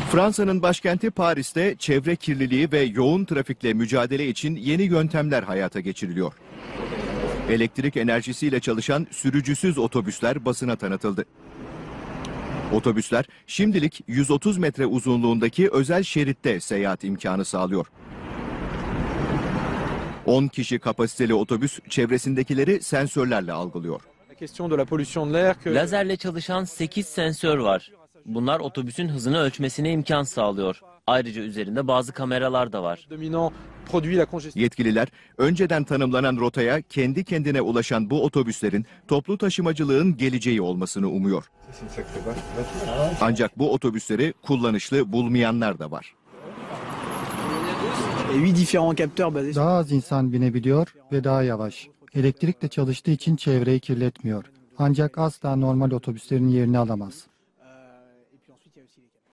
Fransa'nın başkenti Paris'te çevre kirliliği ve yoğun trafikle mücadele için yeni yöntemler hayata geçiriliyor. Elektrik enerjisiyle çalışan sürücüsüz otobüsler basına tanıtıldı. Otobüsler şimdilik 130 metre uzunluğundaki özel şeritte seyahat imkanı sağlıyor. 10 kişi kapasiteli otobüs çevresindekileri sensörlerle algılıyor. Lazerle çalışan 8 sensör var. Bunlar otobüsün hızını ölçmesine imkan sağlıyor. Ayrıca üzerinde bazı kameralar da var. Yetkililer önceden tanımlanan rotaya kendi kendine ulaşan bu otobüslerin toplu taşımacılığın geleceği olmasını umuyor. Ancak bu otobüsleri kullanışlı bulmayanlar da var. Daha az insan binebiliyor ve daha yavaş. Elektrikle çalıştığı için çevreyi kirletmiyor. Ancak asla normal otobüslerin yerini alamaz.